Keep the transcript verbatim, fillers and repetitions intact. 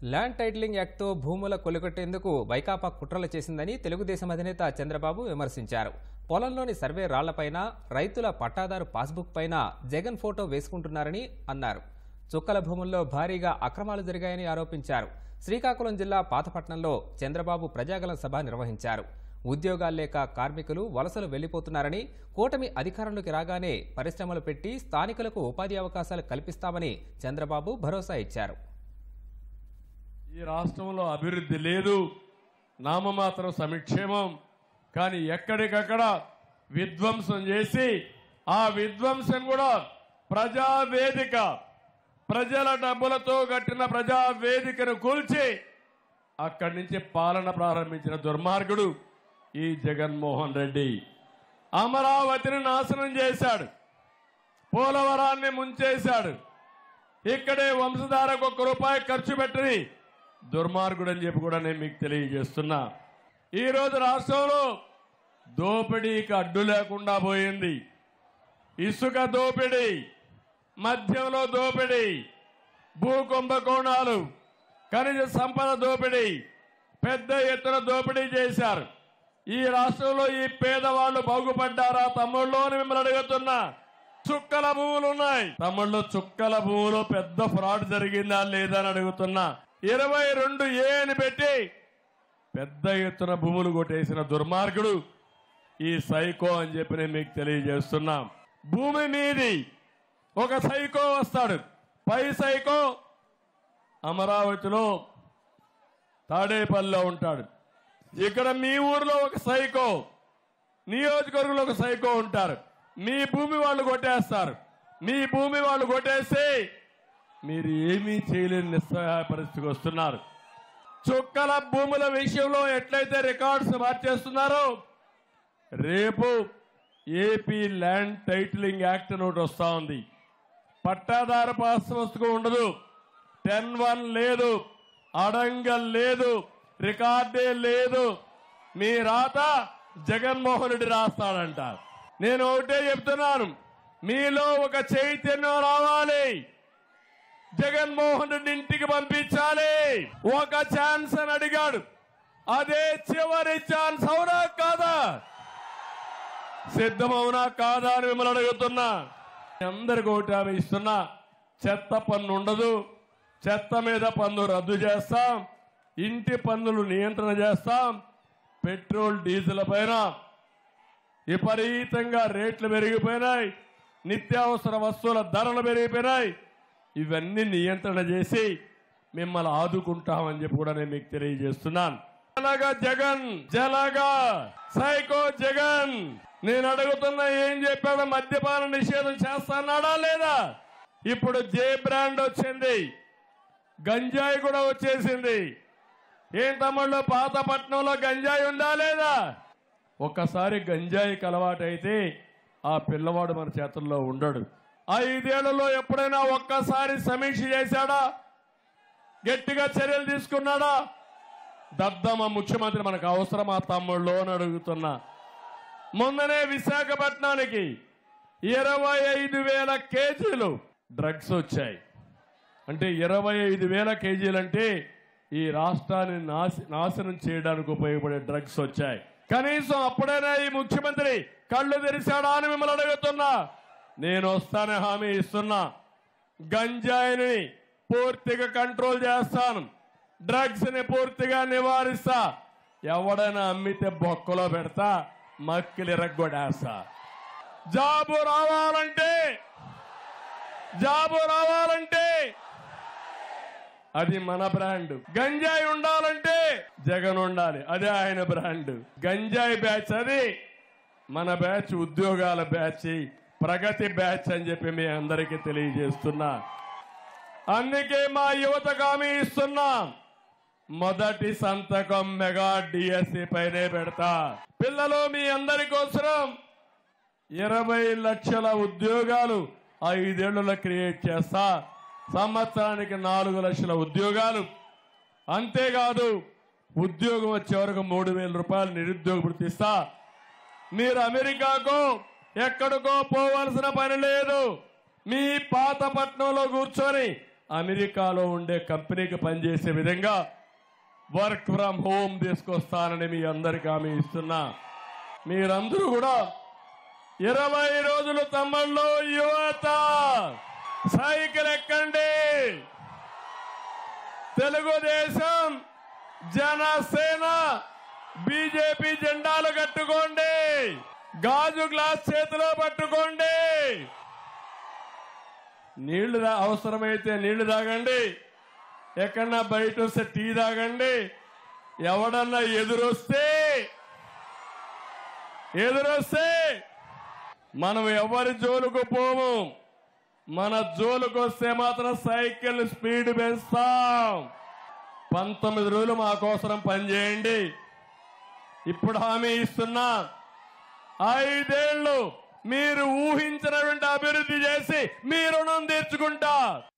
Land titling యాక్ట్తో భూముల కొలుగొట్టేందుకు వైకాపా కుట్రలు చేసిందని తెలుగుదేశం అధినేత చంద్రబాబు విమర్శించారు. పొలంలోని సర్వే రాళ్లపైన, రైతుల పట్టాదారు పాస్బుక్ పైన జగన్ ఫోటో వేసుకుంటున్నారని అన్నారు. చుక్కల భూముల్లో భారీగా అక్రమాలు జరిగాయని ఆరోపించారు. శ్రీకాకుళం జిల్లా పాతపట్నంలో చంద్రబాబు ప్రజాగళం సభ నిర్వహించారు. ఉద్యోగాలు లేక కార్మికులు వలసలు వెళ్లిపోతున్నారని, కూటమి అధికారంలోకి రాగానే పరిశ్రమలు పెట్టి స్థానికులకు ఉపాధి అవకాశాలు కల్పిస్తామని చంద్రబాబు భరోసా ఇచ్చారు. ఈ రాష్ట్రంలో అభివృద్ధి లేదు, నామమాత్రం సంక్షేమం. కానీ ఎక్కడికక్కడ విధ్వంసం చేసి ఆ విధ్వంసం కూడా ప్రజావేదిక, ప్రజల డబ్బులతో కట్టిన ప్రజావేదికను కూల్చి అక్కడి నుంచి పాలన ప్రారంభించిన దుర్మార్గుడు ఈ జగన్మోహన్ రెడ్డి. అమరావతిని నాశనం చేశాడు, పోలవరాన్ని ముంచేశాడు. ఇక్కడే వంశధారకు ఒక్క రూపాయి ఖర్చు పెట్టని దుర్మార్గుడు అని చెప్పి కూడా నేను మీకు తెలియజేస్తున్నా. ఈరోజు రాష్ట్రంలో దోపిడీకి అడ్డు లేకుండా పోయింది. ఇసుక దోపిడీ, మద్యంలో దోపిడీ, భూ కుంభకోణాలు, ఖనిజ సంపద దోపిడీ, పెద్ద ఎత్తున దోపిడీ చేశారు. ఈ రాష్ట్రంలో ఈ పేదవాళ్లు బాగుపడ్డారా తమ్ముళ్ళు అని మిమ్మల్ని అడుగుతున్నా. చుక్కల భూములు ఉన్నాయి తమ్ముళ్ళు, చుక్కల భూములో పెద్ద ఫ్రాడ్ జరిగిందా లేదా అని అడుగుతున్నా. ఇరవై రెండు ఏ అని పెట్టి పెద్ద ఎత్తున భూములు కొట్టేసిన దుర్మార్గుడు ఈ సైకో అని చెప్పి నేను మీకు తెలియజేస్తున్నా. భూమి మీది ఒక సైకో వస్తాడు, పై సైకో అమరావతిలో తాడేపల్లిలో ఉంటాడు. ఇక్కడ మీ ఊర్లో ఒక సైకో, నియోజకవర్గంలో ఒక సైకో ఉంటారు. మీ భూమి వాళ్ళు కొట్టేస్తారు. మీ భూమి వాళ్ళు కొట్టేసి మీరు ఏమీ చేయలేని నిస్సహాయ పరిస్థితికి వస్తున్నారు. చుక్కల భూముల విషయంలో ఎట్లయితే రికార్డ్స్ మార్చేస్తున్నారో, రేపు ఏపీ ల్యాండ్ టైటిలింగ్ యాక్ట్ అని ఒకటి వస్తా ఉంది. పట్టాదారు పాస్ పుస్తకం ఉండదు, టెన్ వన్ లేదు, అడంగల్ లేదు, రికార్డే లేదు. మీ రాత జగన్మోహన్ రెడ్డి రాస్తాడంట. నేను ఒకటే చెప్తున్నాను, మీలో ఒక చైతన్యం రావాలి. జగన్మోహన్ రెడ్డి ఇంటికి పంపించాలి. ఒక ఛాన్స్ అని అడిగాడు, అదే చివరి ఛాన్స్. అవునా కాదా? సిద్ధమవునా కాదా అని మిమ్మల్ని అడుగుతున్నా. అందరికి ఒకటి హామీ ఇస్తున్నా, చెత్త పన్ను ఉండదు, చెత్త మీద పన్ను రద్దు చేస్తాం, ఇంటి పన్నులు నియంత్రణ చేస్తాం, పెట్రోల్ డీజిల్ పైన విపరీతంగా రేట్లు పెరిగిపోయినాయి, నిత్యావసర వస్తువుల ధరలు పెరిగిపోయినాయి. ఇవన్నీ నియంత్రణ చేసి మిమ్మల్ని ఆదుకుంటామని చెప్పి కూడా నేను మీకు తెలియజేస్తున్నాను. జలగా జగన్, జలగా సైకో జగన్. నేను అడుగుతున్నా, ఏం చెప్పాడు? మద్యపాన నిషేధం చేస్తానాడా లేదా? ఇప్పుడు జే బ్రాండ్ వచ్చింది, గంజాయి కూడా వచ్చేసింది. ఏం తమ్ముళ్ళు, పాతపట్నంలో గంజాయి ఉందా లేదా? ఒక్కసారి గంజాయికి అలవాటైతే ఆ పిల్లవాడు మన చేతుల్లో ఉండడు. ఐదేళ్లలో ఎప్పుడైనా ఒక్కసారి సమీక్ష చేశాడా? గట్టిగా చర్యలు తీసుకున్నాడా? దద్దమ్మ ముఖ్యమంత్రి మనకు అవసరమా తమ్ముళ్ళు అని అడుగుతున్నా. మొన్ననే విశాఖపట్నానికి ఇరవై ఐదు వేల కేజీలు డ్రగ్స్ వచ్చాయి. అంటే ఇరవై ఐదు వేల కేజీలు అంటే ఈ రాష్ట్రాన్ని నాశనం చేయడానికి ఉపయోగపడే డ్రగ్స్ వచ్చాయి. కనీసం అప్పుడైనా ఈ ముఖ్యమంత్రి కళ్ళు తెరిచాడా అని మిమ్మల్ని అడుగుతున్నా. నేను వస్తానే హామీ ఇస్తున్నా, గంజాయిని పూర్తిగా కంట్రోల్ చేస్తాను, డ్రగ్స్ ని పూర్తిగా నివారిస్తా. ఎవడైనా అమ్మితే బొక్కలో పెడతా, మక్కిలి రగ్గొడేస్తా. జాబు రావాలంటే జాబు రావాలంటే అది మన బ్రాండ్. గంజాయి ఉండాలంటే జగన్ ఉండాలి, అదే ఆయన బ్రాండ్. గంజాయి బ్యాచ్ అది, మన బ్యాచ్ ఉద్యోగాల బ్యాచ్, ప్రగతి బ్యాచ్ అని చెప్పి మీ అందరికీ తెలియజేస్తున్నా. అందుకే మా యువతకు హామీ ఇస్తున్నా, మొదటి సంతకం మెగా డిఎస్సి పైనే పెడతా. పిల్లలు, మీ అందరి కోసం ఇరవై లక్షల ఉద్యోగాలు ఐదేళ్లలో క్రియేట్ చేస్తా. సంవత్సరానికి నాలుగు లక్షల ఉద్యోగాలు. అంతేకాదు, ఉద్యోగం వచ్చే వరకు మూడు వేల రూపాయలు నిరుద్యోగ భృతి ఇస్తా. మీరు అమెరికాకో ఎక్కడికో పోవాల్సిన పని లేదు. మీ పాతపట్నంలో కూర్చొని అమెరికాలో ఉండే కంపెనీకి పనిచేసే విధంగా వర్క్ ఫ్రం హోమ్ తీసుకొస్తానని మీ అందరికీ హామీ ఇస్తున్నా. మీరందరూ కూడా ఇరవై రోజులు తమ్ముళ్ళు యువత సైకిల్ ఎక్కండి. తెలుగుదేశం, జనసేన, బీజేపీ జెండాలు కట్టుకోండి. గాజు గ్లాస్ చేతిలో పట్టుకోండి. నీళ్లు అవసరమైతే నీళ్లు తాగండి. ఎక్కడన్నా బయట వస్తే టీ తాగండి. ఎవడన్నా ఎదురొస్తే ఎదురొస్తే మనం ఎవరి జోలుకు పోము. మన జోలుకు వస్తే మాత్రం సైకిల్ స్పీడ్ పెంచుతాం. పంతొమ్మిది రోజులు మా కోసం పనిచేయండి. ఇప్పుడు హామీ ఇస్తున్నా, ఐదేళ్లు మీరు ఊహించినటువంటి అభివృద్ధి చేసి మీ రుణం తీర్చుకుంటా.